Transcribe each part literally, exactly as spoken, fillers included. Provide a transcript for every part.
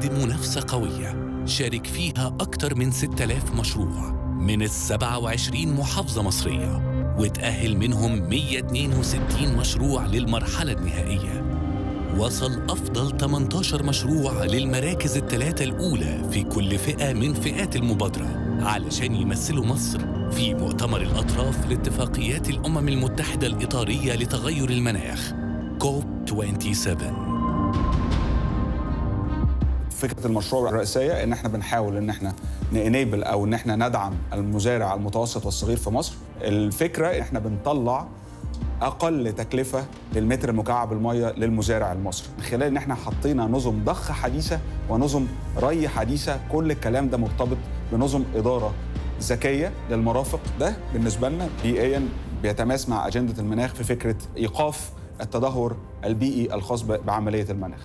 بتقدم منافسة قوية شارك فيها أكثر من ستة آلاف مشروع من السبعة وعشرين محافظة مصرية، وتأهل منهم مئة واثنين وستين مشروع للمرحلة النهائية. وصل أفضل ثمانية عشر مشروع للمراكز الثلاثة الأولى في كل فئة من فئات المبادرة علشان يمثلوا مصر في مؤتمر الأطراف لاتفاقيات الأمم المتحدة الإطارية لتغير المناخ كوب سبعة وعشرين. فكرة المشروع الرئيسية إن إحنا بنحاول إن إحنا نإنيبل أو إن إحنا ندعم المزارع المتوسط والصغير في مصر. الفكرة إحنا بنطلع أقل تكلفة للمتر المكعب المية للمزارع المصري من خلال إن إحنا حطينا نظم ضخ حديثة ونظم ري حديثة. كل الكلام ده مرتبط بنظم إدارة ذكية للمرافق. ده بالنسبة لنا بيئياً بيتماس مع أجندة المناخ في فكرة إيقاف التدهور البيئي الخاص بعملية المناخ.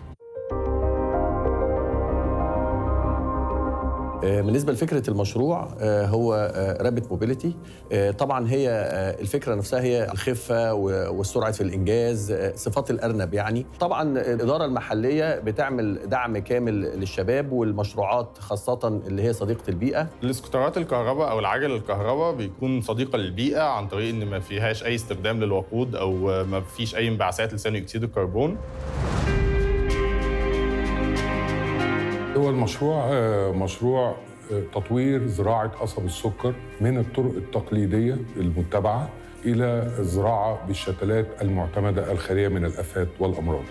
بالنسبة لفكرة المشروع هو رابت موبيليتي. طبعا هي الفكرة نفسها هي الخفة والسرعة في الإنجاز، صفات الأرنب يعني. طبعا الإدارة المحلية بتعمل دعم كامل للشباب والمشروعات خاصة اللي هي صديقة البيئة. الاسكوترات الكهرباء أو العجل الكهرباء بيكون صديقة للبيئة عن طريق إن ما فيهاش أي استخدام للوقود أو ما فيش أي انبعاثات لثاني أكسيد الكربون. هو المشروع مشروع تطوير زراعة قصب السكر من الطرق التقليدية المتبعة إلى الزراعة بالشتلات المعتمدة الخالية من الآفات والأمراض.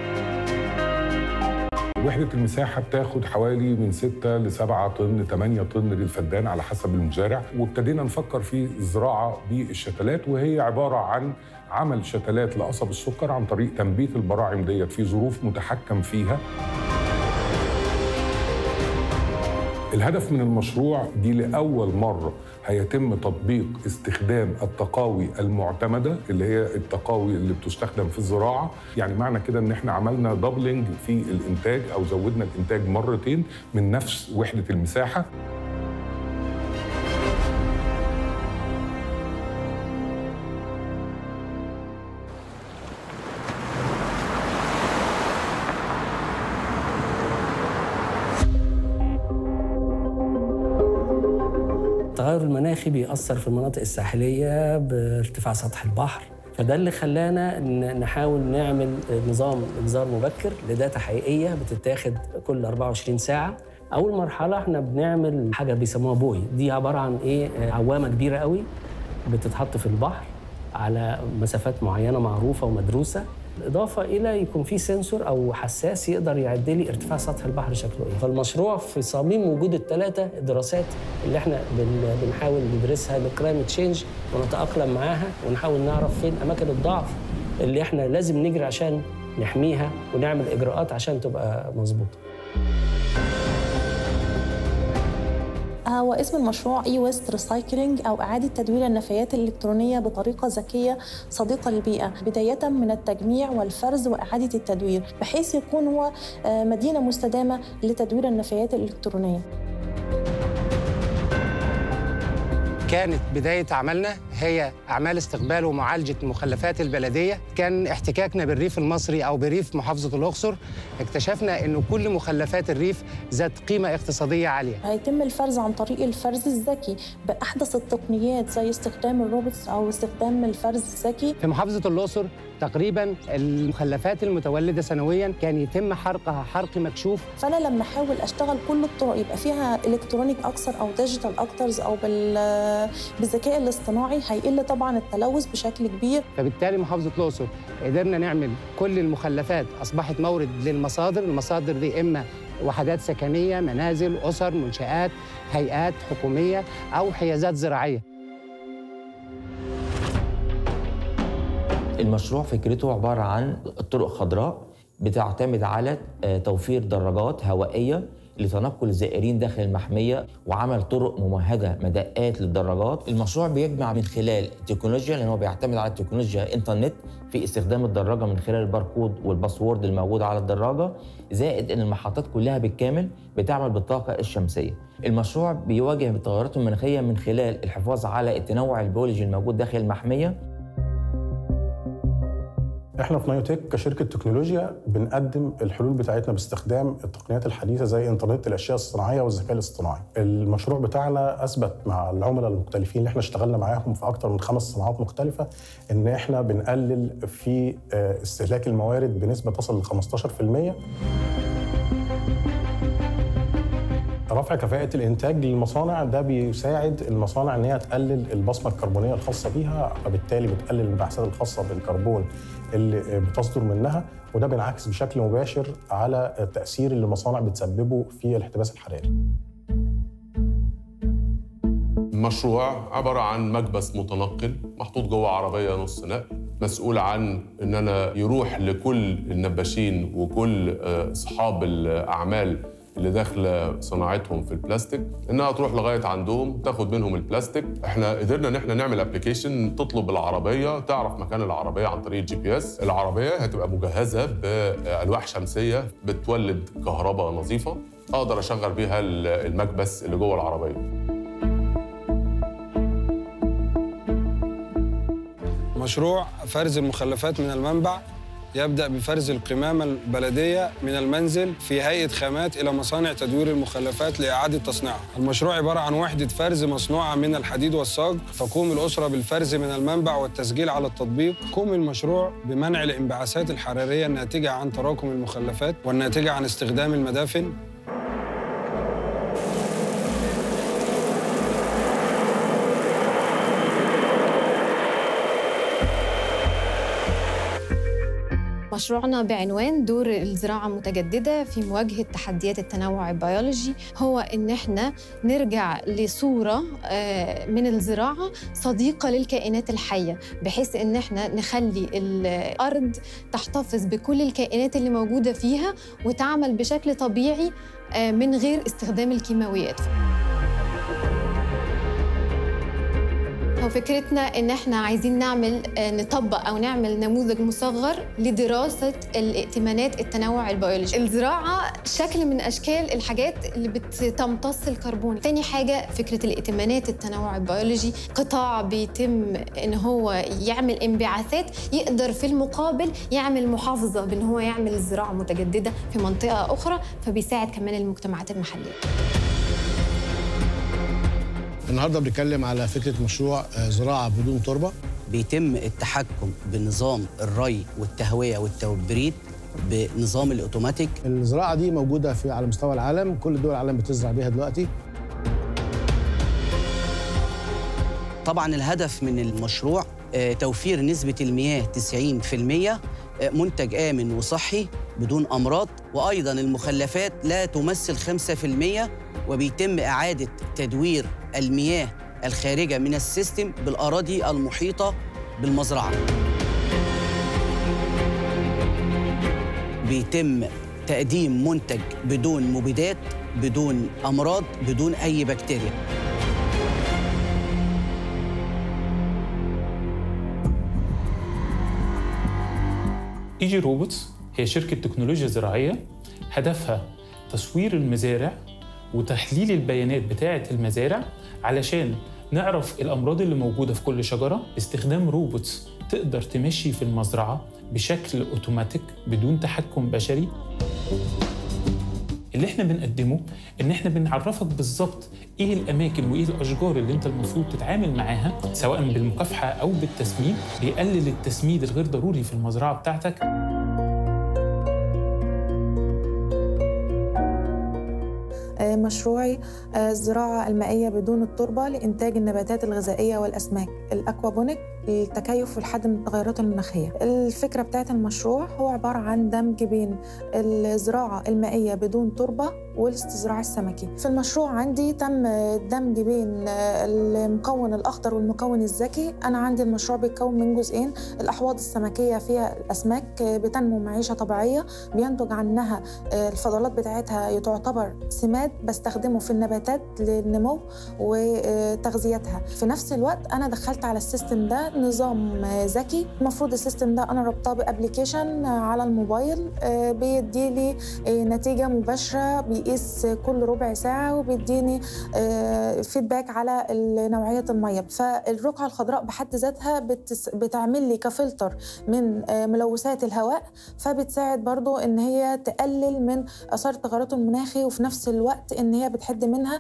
وحدة المساحة بتاخد حوالي من ستة لسبعة طن، ثمانية طن للفدان على حسب المزارع. وابتدينا نفكر في الزراعة بالشتلات، وهي عبارة عن عمل شتلات لقصب السكر عن طريق تنبيت البراعم ديت في ظروف متحكم فيها. الهدف من المشروع دي لأول مرة هيتم تطبيق استخدام التقاوي المعتمدة اللي هي التقاوي اللي بتستخدم في الزراعة. يعني معنى كده ان احنا عملنا دبلنج في الانتاج او زودنا الانتاج مرتين من نفس وحدة المساحة. التغير المناخي بيأثر في المناطق الساحلية بارتفاع سطح البحر، فده اللي خلانا نحاول نعمل نظام إنذار مبكر لداتا حقيقية بتتاخد كل أربعة وعشرين ساعة. أول مرحلة احنا بنعمل حاجة بيسموها بوي، دي عبارة عن إيه؟ عوامة كبيرة قوي بتتحط في البحر على مسافات معينة معروفة ومدروسة، إضافة إلى يكون في سنسور أو حساس يقدر يعد لي ارتفاع سطح البحر شكله إيه. فالمشروع في صميم وجود الثلاثة دراسات اللي إحنا بنحاول ندرسها للكلايمت تشينج ونتأقلم معاها، ونحاول نعرف فين أماكن الضعف اللي إحنا لازم نجري عشان نحميها ونعمل إجراءات عشان تبقى مظبوطة. هو اسم المشروع اي ويست ريسايكلينج او اعاده تدوير النفايات الالكترونيه بطريقه ذكيه صديقه للبيئه، بدايه من التجميع والفرز واعاده التدوير، بحيث يكون هو مدينه مستدامه لتدوير النفايات الالكترونيه. كانت بداية عملنا هي أعمال استقبال ومعالجة المخلفات البلدية. كان احتكاكنا بالريف المصري أو بريف محافظة الأقصر، اكتشفنا أنه كل مخلفات الريف ذات قيمة اقتصادية عالية. هيتم الفرز عن طريق الفرز الذكي بأحدث التقنيات زي استخدام الروبوتس أو استخدام الفرز الذكي. في محافظة الأقصر تقريباً المخلفات المتولدة سنوياً كان يتم حرقها حرق مكشوف. فأنا لما أحاول أشتغل كل الطرق يبقى فيها إلكترونيك أكثر أو ديجيتال أكتر أو بالذكاء الاصطناعي، هيقل طبعاً التلوث بشكل كبير. فبالتالي محافظة الأقصر قدرنا نعمل كل المخلفات أصبحت مورد للمصادر. المصادر دي إما وحدات سكنية، منازل، أسر، منشآت، هيئات حكومية أو حيازات زراعية. المشروع فكرته عبارة عن طرق خضراء بتعتمد على توفير دراجات هوائية لتنقل الزائرين داخل المحمية وعمل طرق ممهدة مدقات للدراجات. المشروع بيجمع من خلال التكنولوجيا، لأنه بيعتمد على التكنولوجيا إنترنت في استخدام الدراجة من خلال الباركود والباسورد الموجود على الدراجة، زائد أن المحطات كلها بالكامل بتعمل بالطاقة الشمسية. المشروع بيواجه التغيرات المناخية من خلال الحفاظ على التنوع البيولوجي الموجود داخل المحمية. احنا في نايوتك كشركه تكنولوجيا بنقدم الحلول بتاعتنا باستخدام التقنيات الحديثه زي انترنت الاشياء الصناعيه والذكاء الاصطناعي. المشروع بتاعنا اثبت مع العملاء المختلفين اللي احنا اشتغلنا معاهم في اكثر من خمس صناعات مختلفه ان احنا بنقلل في استهلاك الموارد بنسبه تصل ل خمستاشر في المية. رفع كفاءة الإنتاج للمصانع ده بيساعد المصانع إن هي تقلل البصمة الكربونية الخاصة بيها، فبالتالي بتقلل الانبعاثات الخاصة بالكربون اللي بتصدر منها، وده بينعكس بشكل مباشر على التأثير اللي المصانع بتسببه في الاحتباس الحراري. المشروع عبارة عن مكبس متنقل محطوط جوه عربية نص نقل، مسؤول عن إن أنا يروح لكل النباشين وكل أصحاب الأعمال اللي داخله صناعتهم في البلاستيك، انها تروح لغايه عندهم تاخد منهم البلاستيك. احنا قدرنا ان احنا نعمل ابلكيشن تطلب العربيه، تعرف مكان العربيه عن طريق الجي بي اس. العربيه هتبقى مجهزه بالواح شمسيه بتولد كهرباء نظيفه اقدر اشغل بيها المكبس اللي جوه العربيه. مشروع فرز المخلفات من المنبع يبدأ بفرز القمامة البلدية من المنزل في هيئة خامات إلى مصانع تدوير المخلفات لإعادة تصنيعها. المشروع عبارة عن وحدة فرز مصنوعة من الحديد والصاج، تقوم الأسرة بالفرز من المنبع والتسجيل على التطبيق. يقوم المشروع بمنع الانبعاثات الحرارية الناتجة عن تراكم المخلفات والناتجة عن استخدام المدافن. مشروعنا بعنوان دور الزراعة المتجددة في مواجهة تحديات التنوع البيولوجي هو إن إحنا نرجع لصورة من الزراعة صديقة للكائنات الحية، بحيث إن إحنا نخلي الأرض تحتفظ بكل الكائنات اللي موجودة فيها وتعمل بشكل طبيعي من غير استخدام الكيماويات. فكرتنا إن إحنا عايزين نعمل نطبق أو نعمل نموذج مصغر لدراسة الائتمانات التنوع البيولوجي. الزراعة شكل من أشكال الحاجات اللي بتمتص الكربون. تاني حاجة فكرة الائتمانات التنوع البيولوجي، قطاع بيتم إن هو يعمل انبعاثات يقدر في المقابل يعمل محافظة بإن هو يعمل الزراعة متجددة في منطقة أخرى، فبيساعد كمان المجتمعات المحلية. النهارده بنتكلم على فكره مشروع زراعه بدون تربه. بيتم التحكم بنظام الري والتهويه والتبريد بنظام الاوتوماتيك. الزراعه دي موجوده في على مستوى العالم، كل دول العالم بتزرع بيها دلوقتي. طبعا الهدف من المشروع توفير نسبه المياه تسعين في المية، منتج آمن وصحي بدون أمراض، وأيضاً المخلفات لا تمثل خمسة في المية، وبيتم إعادة تدوير المياه الخارجة من السيستم بالأراضي المحيطة بالمزرعة. بيتم تقديم منتج بدون مبيدات، بدون أمراض، بدون أي بكتيريا. ايجي روبوتس هي شركة تكنولوجيا زراعية هدفها تصوير المزارع وتحليل البيانات بتاعة المزارع علشان نعرف الأمراض اللي موجودة في كل شجرة. استخدام روبوتس تقدر تمشي في المزرعة بشكل أوتوماتيك بدون تحكم بشري. اللي احنا بنقدمه ان احنا بنعرفك بالظبط ايه الاماكن وايه الاشجار اللي انت المفروض تتعامل معاها، سواء بالمكافحه او بالتسميد. بيقلل التسميد الغير ضروري في المزرعه بتاعتك. مشروعي الزراعة المائية بدون التربة لإنتاج النباتات الغذائية والأسماك، الأكوابونيك، للتكيف والحد من التغيرات المناخية. الفكرة بتاعت المشروع هو عبارة عن دمج بين الزراعة المائية بدون تربة والاستزراع السمكي. في المشروع عندي تم الدمج بين المكون الأخضر والمكون الذكي. أنا عندي المشروع بيتكون من جزئين، الأحواض السمكية فيها الأسماك بتنمو معيشة طبيعية، بينتج عنها الفضلات بتاعتها تعتبر سماد بستخدمه في النباتات للنمو وتغذيتها. في نفس الوقت أنا دخلت على السيستم ده نظام ذكي. المفروض السيستم ده أنا ربطاه بأبليكيشن على الموبايل بيدي لي نتيجة مباشرة، بيقيس كل ربع ساعة وبيديني فيدباك على نوعية المية. فالرقعة الخضراء بحد ذاتها بتعمل لي كفلتر من ملوثات الهواء، فبتساعد برضو إن هي تقلل من آثار التغيرات المناخي، وفي نفس الوقت إن هي بتحد منها.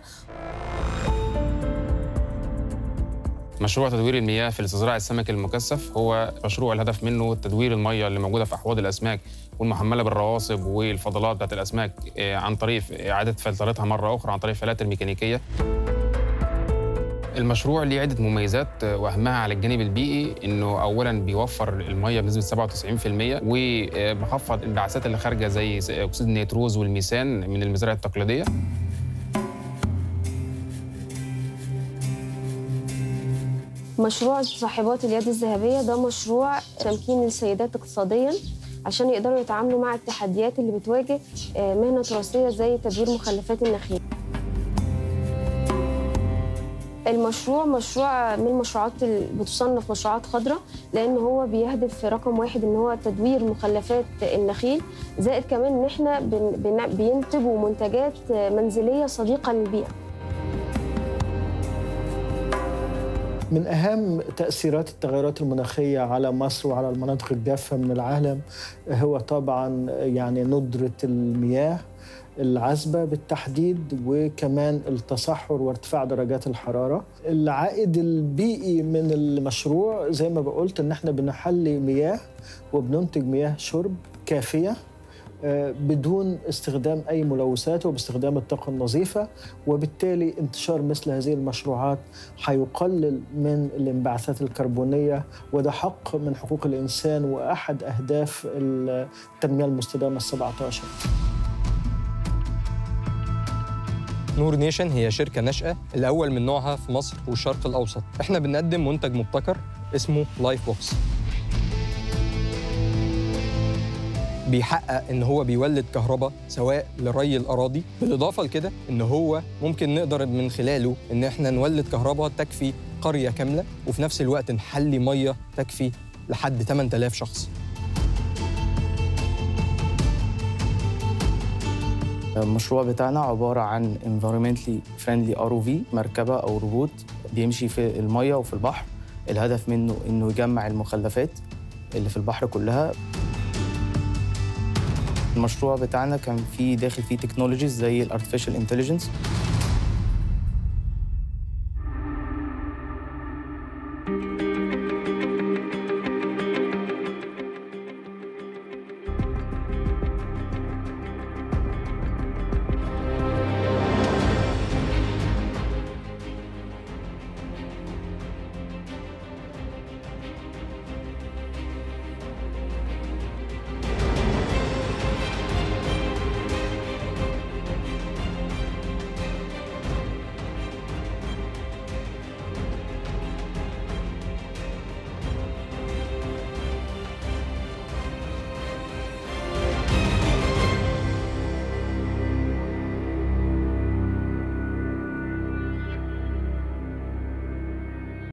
مشروع تدوير المياه في استصدار السمك المكثف هو مشروع الهدف منه تدوير المياه اللي موجوده في احواض الاسماك والمحمله بالرواسب والفضلات بتاعت الاسماك عن طريق اعاده فلترتها مره اخرى عن طريق فلاتر ميكانيكيه. المشروع ليه عده مميزات واهمها على الجانب البيئي انه اولا بيوفر المياه بنسبه سبعة وتسعين بالمئة وبخفض الانبعاثات اللي خارجه زي اكسيد النيتروز والميثان من المزارع التقليديه. مشروع صاحبات اليد الذهبية ده مشروع تمكين السيدات اقتصادياً عشان يقدروا يتعاملوا مع التحديات اللي بتواجه مهنة تراثية زي تدوير مخلفات النخيل. المشروع مشروع من المشروعات اللي بتصنف مشروعات خضراء لأن هو بيهدف رقم واحد إن هو تدوير مخلفات النخيل، زائد كمان إن إحنا بينتجوا منتجات منزلية صديقة للبيئة. من أهم تأثيرات التغيرات المناخية على مصر وعلى المناطق الجافة من العالم هو طبعاً يعني ندرة المياه العذبة بالتحديد، وكمان التصحر وارتفاع درجات الحرارة. العائد البيئي من المشروع زي ما بقولت إن احنا بنحلي مياه وبننتج مياه شرب كافية بدون استخدام أي ملوثات وباستخدام الطاقة النظيفة، وبالتالي انتشار مثل هذه المشروعات هيقلل من الانبعاثات الكربونية، وده حق من حقوق الإنسان وأحد أهداف التنمية المستدامة السبعة عشر. نور نيشن هي شركة ناشئة الأول من نوعها في مصر والشرق الأوسط. إحنا بنقدم منتج مبتكر اسمه لايف بوكس، بيحقق إن هو بيولد كهرباء سواء لري الأراضي، بالإضافة لكده إن هو ممكن نقدر من خلاله إن إحنا نولد كهرباء تكفي قرية كاملة، وفي نفس الوقت نحلي مية تكفي لحد ثمانية آلاف شخص. المشروع بتاعنا عبارة عن environmentally friendly آر أو في، مركبة أو روبوت بيمشي في المية وفي البحر. الهدف منه إنه يجمع المخلفات اللي في البحر كلها. المشروع بتاعنا كان فيه داخل فيه تكنولوجيز زي الارتفيشال انتليجنس.